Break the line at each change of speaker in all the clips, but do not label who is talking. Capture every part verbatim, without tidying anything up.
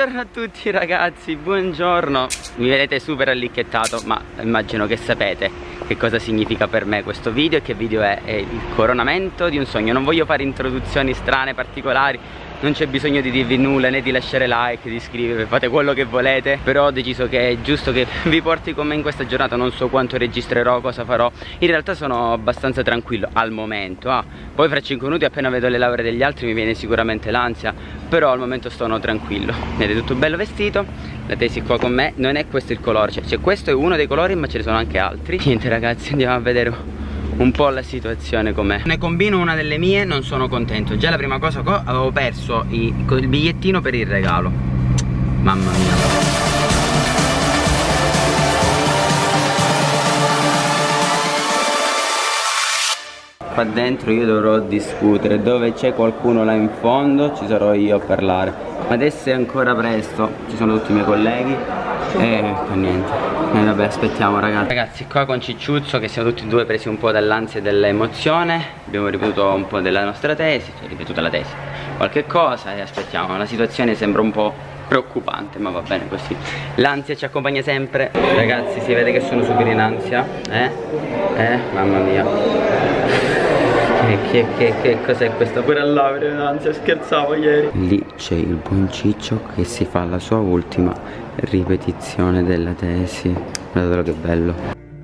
Buongiorno a tutti ragazzi, buongiorno. Mi vedete super allicchettato, ma immagino che sapete che cosa significa per me questo video e che video è. È il coronamento di un sogno. Non voglio fare introduzioni strane, particolari. Non c'è bisogno di dirvi nulla, né di lasciare like, di iscrivervi, fate quello che volete. Però ho deciso che è giusto che vi porti con me in questa giornata. Non so quanto registrerò, cosa farò. In realtà sono abbastanza tranquillo al momento ah. Poi fra cinque minuti, appena vedo le lauree degli altri, mi viene sicuramente l'ansia. Però al momento sono tranquillo. Vedete, tutto bello vestito. La tesi qua con me. Non è questo il colore, cioè, cioè questo è uno dei colori, ma ce ne sono anche altri. Niente ragazzi, andiamo a vedere un po' la situazione com'è. Ne combino una delle mie, non sono contento. Già la prima cosa che avevo perso i, il bigliettino per il regalo. Mamma mia. Qua dentro io dovrò discutere. Dove c'è qualcuno là in fondo ci sarò io a parlare. Ma adesso è ancora presto. Ci sono tutti i miei colleghi. E fa niente. E vabbè, aspettiamo ragazzi. Ragazzi, qua con Cicciuzzo, che siamo tutti e due presi un po' dall'ansia e dall'emozione. Abbiamo ripetuto un po' della nostra tesi. Cioè ripetuta la tesi, qualche cosa, e aspettiamo. La situazione sembra un po' preoccupante, ma va bene così. L'ansia ci accompagna sempre. Ragazzi, si vede che sono super in ansia. Eh? Eh? Mamma mia. Che, che, che, che cos'è questo? Pure a laurea in ansia, scherzavo ieri. Lì c'è il buon Ciccio che si fa la sua ultima ripetizione della tesi. Guardate che bello.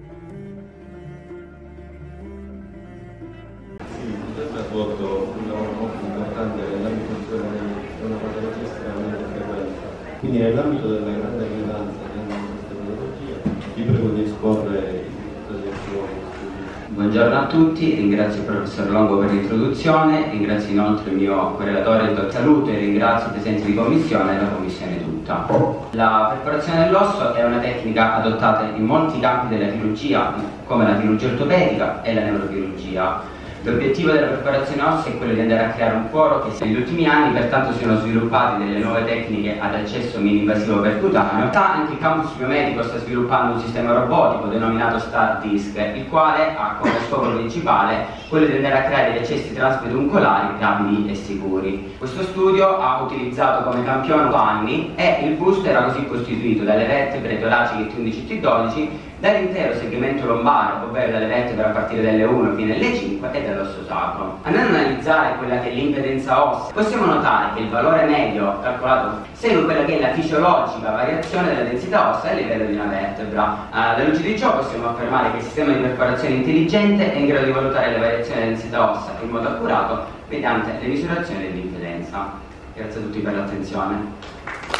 Ha svolto un lavoro molto importante nell'ambito della patologia estremamente frequente. Quindi nell'ambito della grande rilevanza di questa patologia vi prego di esporre tutte le azioni.
Buongiorno a tutti, ringrazio il professor Longo per l'introduzione, ringrazio inoltre il mio correlatore, il dottor Salute, e ringrazio i presenti di commissione e la commissione tutta. La perforazione dell'osso è una tecnica adottata in molti campi della chirurgia, come la chirurgia ortopedica e la neurochirurgia. L'obiettivo della perforazione ossea è quello di andare a creare un foro che negli ultimi anni pertanto si sono sviluppate delle nuove tecniche ad accesso mini-invasivo percutaneo. Anche il campus biomedico sta sviluppando un sistema robotico denominato StarDisc, il quale ha come scopo principale quello di andare a creare degli accessi transpeduncolari rapidi e sicuri. Questo studio ha utilizzato come campione panni e il busto era così costituito dalle vertebre toraciche T undici T dodici, dall'intero segmento lombare, ovvero dalle vertebre a partire dalle uno fino alle cinque e dall'osso sacro. Andando ad analizzare quella che è l'impedenza ossea, possiamo notare che il valore medio calcolato segue quella che è la fisiologica variazione della densità ossea a livello di una vertebra. Alla luce di ciò possiamo affermare che il sistema di perforazione intelligente è in grado di valutare le variazioni della densità ossea in modo accurato mediante le misurazioni dell'impedenza. Grazie a tutti per l'attenzione.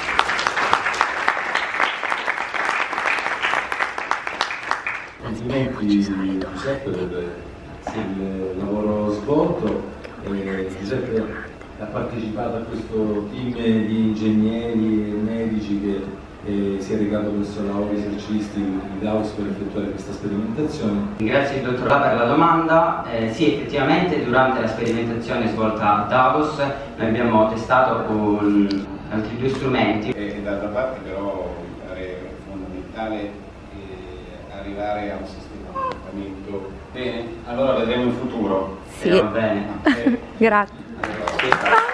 Complimenti Giuseppe per il lavoro svolto. eh, Giuseppe ha partecipato a questo team di ingegneri e medici che eh, si è recato presso la Ori Esercisti di Davos per effettuare questa sperimentazione.
Grazie il dottor La per la domanda. Eh, sì, effettivamente durante la sperimentazione svolta a Davos noi abbiamo testato un, altri due strumenti.
E d'altra parte però è fondamentale arrivare a un sistema di trattamento. Bene, allora vedremo in futuro.
Sì.
Va bene.
Okay. Grazie.
Allora, sì.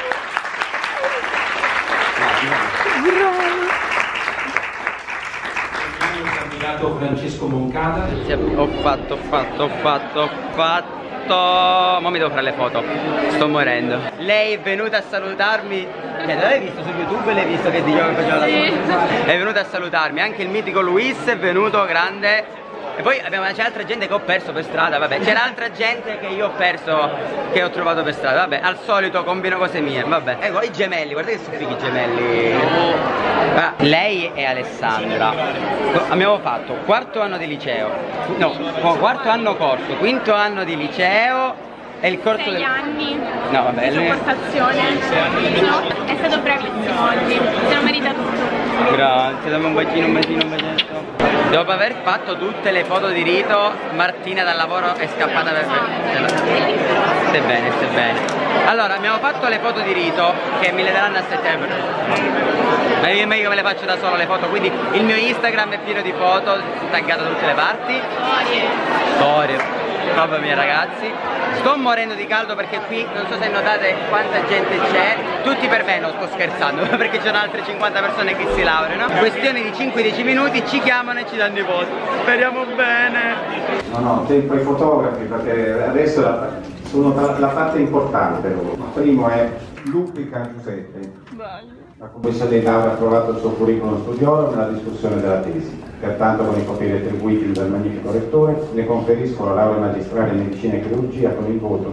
Il candidato Francesco Moncada.
Ho fatto, ho fatto, ho fatto, ho fatto. Ma mi devo fare le foto. Sto morendo. Lei è venuta a salutarmi. Cioè, l'hai visto su YouTube? L'hai visto che dicevo che faceva la foto? È venuta a salutarmi. Anche il mitico Luis è venuto, grande. E poi abbiamo, c'è altra gente che ho perso per strada, vabbè, c'era altra gente che io ho perso, che ho trovato per strada, vabbè, al solito combino cose mie, vabbè. Ecco, i gemelli, guardate che sono fighi i gemelli. Ah, lei e Alessandra, abbiamo fatto quarto anno di liceo, no, quarto anno corso, quinto anno di liceo e il corso
sei
del...
anni
no, vabbè,
di sopportazione. No, è stato bravissimo oggi, se lo merita tutto.
Grazie, dammi un bacino, un bacino, un bacetto. Dopo aver fatto tutte le foto di rito, Martina dal lavoro è scappata per me. Stai bene, stai bene. Allora, abbiamo fatto le foto di rito che me le daranno a settembre. Ma io meglio che me le faccio da solo le foto, quindi il mio Instagram è pieno di foto, taggato da tutte le parti. Storie. Storie. Mamma mia ragazzi, sto morendo di caldo perché qui non so se notate quanta gente c'è. Tutti per me, non sto scherzando, perché c'erano altre cinquanta persone che si laureano. Questione di cinque dieci minuti ci chiamano e ci danno i voti. Speriamo bene.
No, no, tempo ai fotografi perché adesso la, sono la parte importante loro. Il primo è Lupica Giuseppe. La commissione di laurea ha approvato il suo curriculum studiolo nella discussione della tesi. Pertanto, con i poteri attribuiti dal magnifico rettore, ne conferisco la laurea magistrale in medicina e chirurgia con il voto.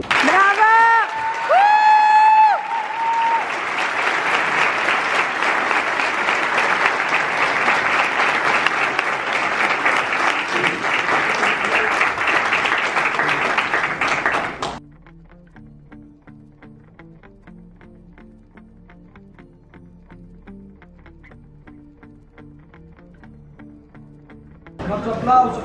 Un altro applauso.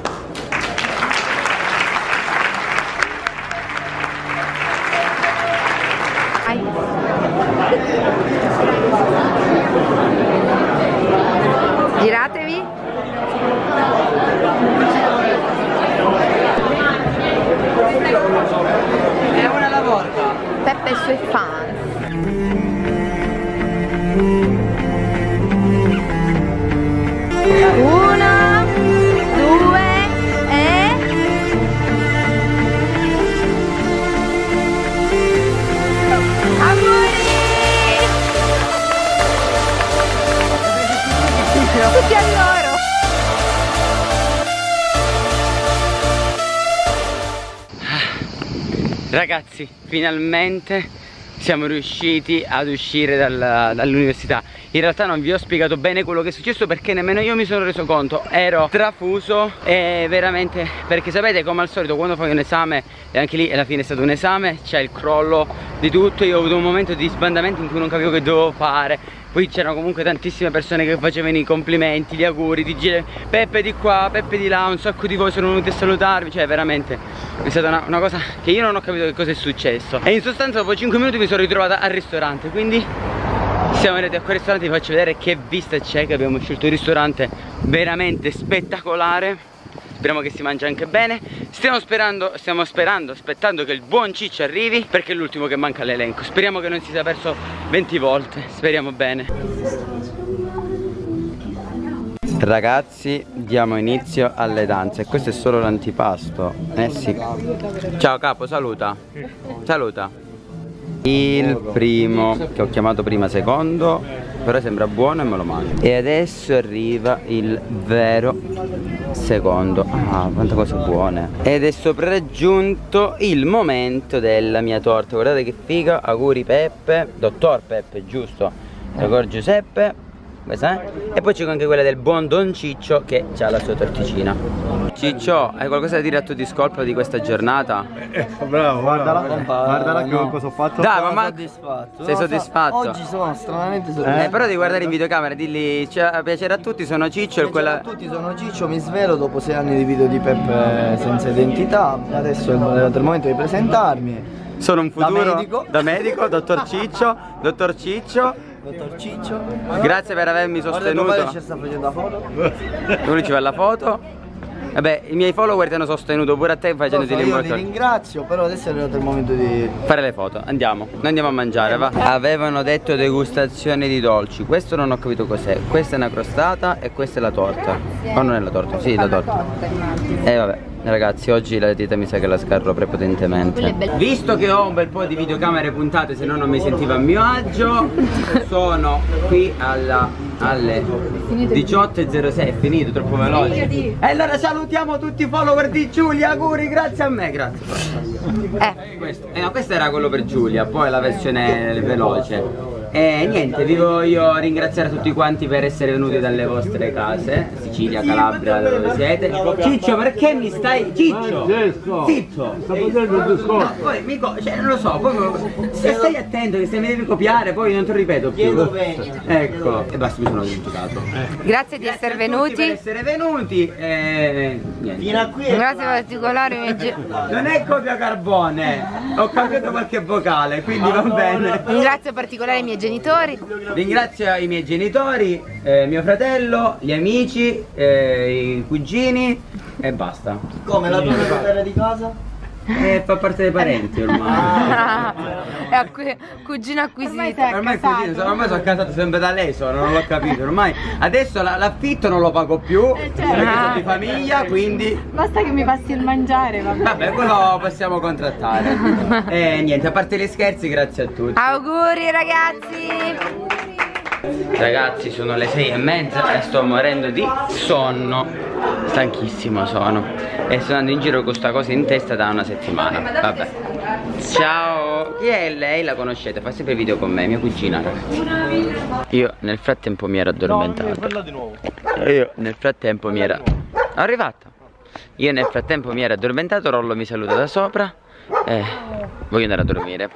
Giratevi.
E una alla volta.
Peppe e i suoi fans. Uno, due e... Auguri! Tutti a loro!
Ragazzi, finalmente siamo riusciti ad uscire dal, dall'università. In realtà non vi ho spiegato bene quello che è successo perché nemmeno io mi sono reso conto. Ero trafuso e veramente, perché sapete come al solito quando fai un esame, e anche lì alla fine è stato un esame, c'è il crollo di tutto. Io ho avuto un momento di sbandamento in cui non capivo che dovevo fare. Poi c'erano comunque tantissime persone che facevano i complimenti, gli auguri, di gire, Peppe di qua, Peppe di là, un sacco di voi sono venuti a salutarvi. Cioè veramente è stata una, una cosa che io non ho capito che cosa è successo. E in sostanza dopo cinque minuti mi sono ritrovata al ristorante. Quindi siamo andati a quel ristorante, vi faccio vedere che vista c'è, che abbiamo scelto un ristorante veramente spettacolare. Speriamo che si mangi anche bene. Stiamo sperando, stiamo sperando, aspettando che il buon Ciccio arrivi, perché è l'ultimo che manca all'elenco. Speriamo che non si sia perso venti volte, speriamo bene. Ragazzi, diamo inizio alle danze. Questo è solo l'antipasto. Eh sì. Ciao capo, saluta. Saluta. Il primo, che ho chiamato prima secondo, però sembra buono e me lo mangio. E adesso arriva il vero secondo. Ah, quante cose buone. Ed è sopraggiunto il momento della mia torta. Guardate che figa. Auguri Peppe, dottor Peppe, giusto? Auguri Giuseppe. Questa, eh? E poi c'è anche quella del buon Don Ciccio che ha la sua torticina. Ciccio, hai qualcosa da dire a tuo discolpo di questa giornata?
Eh, bravo, guardala, guardala che
no.
cosa ho fatto.
Dai, ma
soddisfatto.
sei soddisfatto?
Oggi sono stranamente soddisfatto.
Eh, però devi guardare in videocamera, dilli piacere a tutti, sono Ciccio e quella...
a tutti, sono Ciccio, mi svelo dopo sei anni di video di Peppe senza identità. Adesso è arrivato il momento di presentarmi.
Sono un futuro
da medico,
da medico, dottor Ciccio, dottor Ciccio.
Dottor Ciccio.
Grazie per avermi sostenuto.
Guarda, tuo padre ci sta facendo la foto.
Lui ci fa la foto. Vabbè, i miei follower ti hanno sostenuto pure a te facendoti
so, io ti
l'importante.
ringrazio, però adesso è arrivato il momento di
fare le foto. Andiamo, noi andiamo a mangiare, va. Avevano detto degustazione di dolci. Questo non ho capito cos'è. Questa è una crostata e questa è la torta. Ma non è la torta? Sì, la torta. E eh, vabbè. Ragazzi, oggi la dieta mi sa che la scarro prepotentemente. Visto che ho un bel po' di videocamere puntate, se no non mi sentivo a mio agio, sono qui alla, alle diciotto e zero sei. È finito, troppo veloce. E allora salutiamo tutti i follower di Giulia. Auguri, grazie a me, grazie. Eh. Questo, eh no, questo era quello per Giulia, poi la versione veloce. E niente, vi voglio ringraziare tutti quanti per essere venuti dalle vostre case, Sicilia, Calabria, dove siete. Ciccio, perché mi stai... Ciccio! Zitto! Sto facendo il discorso. No, poi mi cioè non lo so, poi se stai attento che se mi devi copiare poi non te lo ripeto più. Ecco, e basta, mi sono dimenticato.
Grazie di essere venuti.
Per essere venuti e niente.
Fino a qui. Grazie particolare.
Non è copia carbone, ho cambiato qualche vocale, quindi va bene.
Ringrazio particolare i miei genitori.
Ringrazio i miei genitori, eh, mio fratello, gli amici, eh, i cugini e basta.
Come la tua segretaria di casa?
Eh, fa parte dei parenti ormai.
È acqu cugino acquisito.
Ormai cugino, sono, ormai sono casato sempre da lei, sono, non l'ho capito. Ormai adesso l'affitto non lo pago più,
eh, certo.
perché sono di famiglia, quindi.
Basta che mi passi il mangiare, vabbè.
Vabbè, quello possiamo contrattare. E niente, a parte gli scherzi, grazie a tutti.
Auguri ragazzi!
Ragazzi, sono le sei e mezza e sto morendo di sonno. Stanchissimo sono. E sto andando in giro con questa cosa in testa da una settimana. Vabbè. Ciao. Chi è lei? La conoscete? Fa sempre video con me, mia cugina, ragazzi. Io nel frattempo mi ero addormentato. Io nel frattempo mi era arrivata. Io nel frattempo mi ero addormentato. Rollo mi saluta da sopra. E voglio andare a dormire.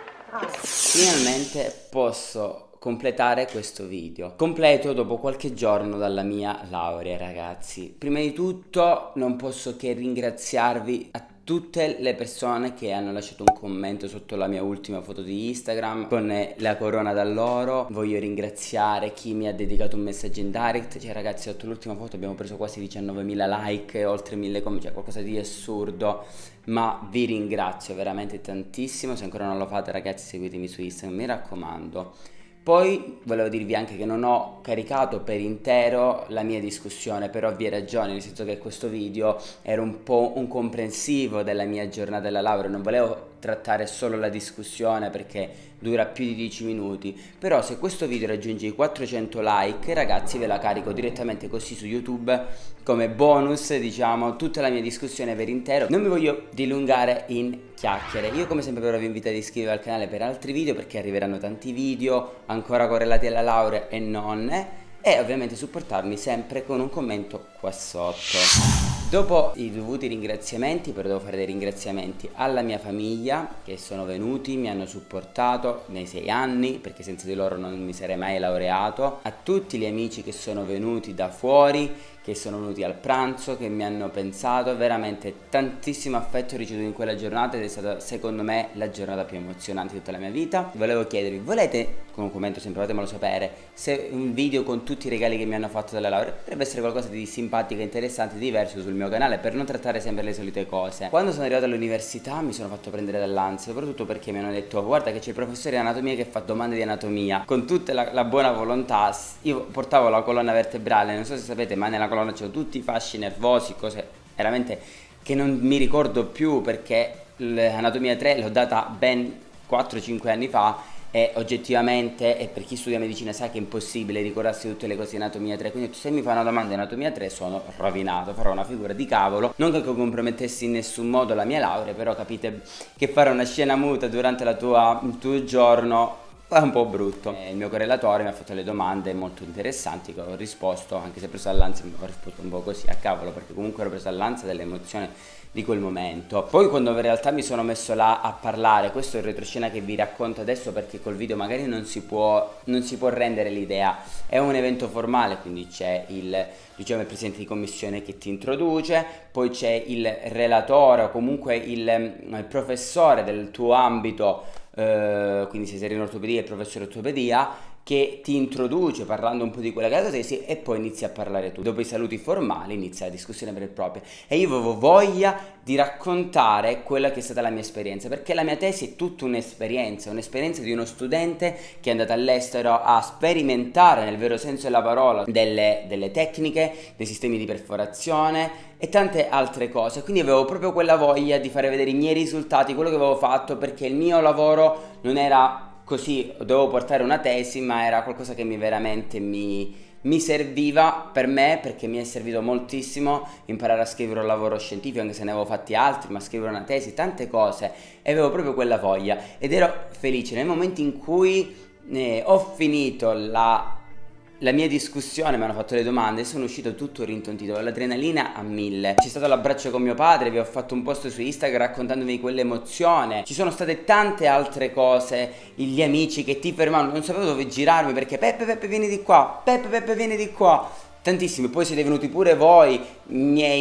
Finalmente posso completare questo video. Completo dopo qualche giorno dalla mia laurea, ragazzi. Prima di tutto non posso che ringraziarvi a tutte le persone che hanno lasciato un commento sotto la mia ultima foto di Instagram con la corona d'alloro. Voglio ringraziare chi mi ha dedicato un messaggio in direct. Cioè ragazzi, sotto l'ultima foto abbiamo preso quasi diciannovemila like, oltre mille commenti, cioè qualcosa di assurdo. Ma vi ringrazio veramente tantissimo. Se ancora non lo fate, ragazzi, seguitemi su Instagram, mi raccomando. Poi volevo dirvi anche che non ho caricato per intero la mia discussione per ovvie ragioni, nel senso che questo video era un po' un comprensivo della mia giornata della laurea, non volevo trattare solo la discussione perché dura più di dieci minuti, però se questo video raggiunge i quattrocento like, ragazzi, ve la carico direttamente così su YouTube come bonus, diciamo, tutta la mia discussione per intero. Non mi voglio dilungare in chiacchiere. Io come sempre però vi invito ad iscrivervi al canale per altri video, perché arriveranno tanti video ancora correlati alla laurea e non, e ovviamente supportarmi sempre con un commento qua sotto. Dopo i dovuti ringraziamenti, però devo fare dei ringraziamenti alla mia famiglia che sono venuti, mi hanno supportato nei sei anni, perché senza di loro non mi sarei mai laureato, a tutti gli amici che sono venuti da fuori, che sono venuti al pranzo, che mi hanno pensato, veramente tantissimo affetto ricevuto in quella giornata ed è stata secondo me la giornata più emozionante di tutta la mia vita. Volevo chiedervi, volete, con un commento sempre fatemelo sapere, se un video con tutti i regali che mi hanno fatto dalla laurea potrebbe essere qualcosa di simpatico, interessante, diverso sul mio canale, per non trattare sempre le solite cose. Quando sono arrivato all'università mi sono fatto prendere dall'ansia, soprattutto perché mi hanno detto guarda che c'è il professore di anatomia che fa domande di anatomia. Con tutta la, la buona volontà, io portavo la colonna vertebrale, non so se sapete, ma nella colonna c'erano tutti i fasci nervosi, cose veramente che non mi ricordo più, perché l'anatomia tre l'ho data ben quattro cinque anni fa e oggettivamente, e per chi studia medicina sa che è impossibile ricordarsi tutte le cose di anatomia tre, quindi se mi fa una domanda di anatomia tre sono rovinato, farò una figura di cavolo. Non che compromettessi in nessun modo la mia laurea, però capite che fare una scena muta durante la tua, il tuo giorno è un po' brutto. Il mio correlatore mi ha fatto le domande molto interessanti che ho risposto, anche se preso dall'ansia ho risposto un po' così a cavolo, perché comunque ero preso dall'ansia dell'emozione di quel momento. Poi quando in realtà mi sono messo là a parlare, questo è il retroscena che vi racconto adesso, perché col video magari non si può, non si può rendere l'idea. È un evento formale, quindi c'è il, diciamo, il presidente di commissione che ti introduce, poi c'è il relatore o comunque il, il professore del tuo ambito, Uh, quindi se sei in ortopedia il professore di ortopedia, che ti introduce parlando un po' di quella che è la tua tesi, e poi inizi a parlare tu. Dopo i saluti formali inizia la discussione vera e propria, e io avevo voglia di raccontare quella che è stata la mia esperienza, perché la mia tesi è tutta un'esperienza, un'esperienza di uno studente che è andato all'estero a sperimentare nel vero senso della parola delle, delle tecniche, dei sistemi di perforazione e tante altre cose. Quindi avevo proprio quella voglia di fare vedere i miei risultati, quello che avevo fatto, perché il mio lavoro non era così, dovevo portare una tesi, ma era qualcosa che mi veramente mi, mi serviva per me, perché mi è servito moltissimo imparare a scrivere un lavoro scientifico, anche se ne avevo fatti altri, ma scrivere una tesi, tante cose, e avevo proprio quella voglia ed ero felice. Nel momento in cui eh, ho finito la La mia discussione, mi hanno fatto le domande e sono uscito tutto rintontito, l'adrenalina a mille. C'è stato l'abbraccio con mio padre, vi ho fatto un post su Instagram raccontandomi quell'emozione. Ci sono state tante altre cose, gli amici che ti fermavano, non sapevo dove girarmi perché Peppe Peppe vieni di qua, Peppe Peppe vieni di qua, tantissimi. Poi siete venuti pure voi, miei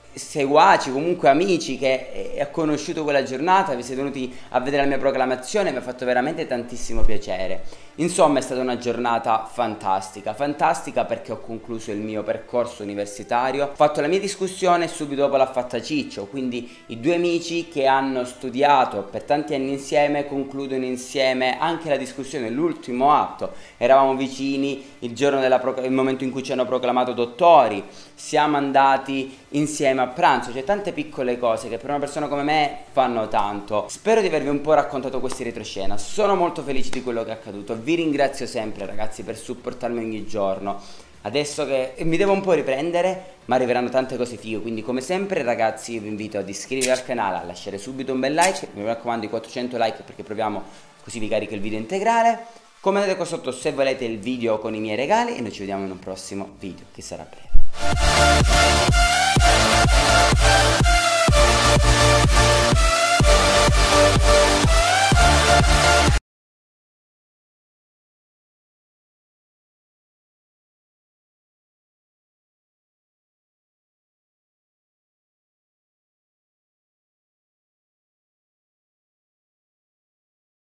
seguaci, comunque amici che ha conosciuto quella giornata, vi siete venuti a vedere la mia proclamazione, mi ha fatto veramente tantissimo piacere. Insomma, è stata una giornata fantastica, fantastica perché ho concluso il mio percorso universitario, ho fatto la mia discussione e subito dopo l'ha fatta Ciccio, quindi i due amici che hanno studiato per tanti anni insieme concludono insieme anche la discussione, l'ultimo atto. Eravamo vicini il giorno della il momento in cui ci hanno proclamato dottori, siamo andati insieme a pranzo, cioè tante piccole cose che per una persona come me fanno tanto. Spero di avervi un po' raccontato questi retroscena, sono molto felice di quello che è accaduto. Vi ringrazio sempre ragazzi per supportarmi ogni giorno. Adesso che mi devo un po' riprendere, ma arriveranno tante cose fighe, quindi come sempre ragazzi io vi invito ad iscrivervi al canale, a lasciare subito un bel like, mi raccomando i quattrocento like perché proviamo, così vi carico il video integrale. Commentate qua sotto se volete il video con i miei regali e noi ci vediamo in un prossimo video che sarà breve.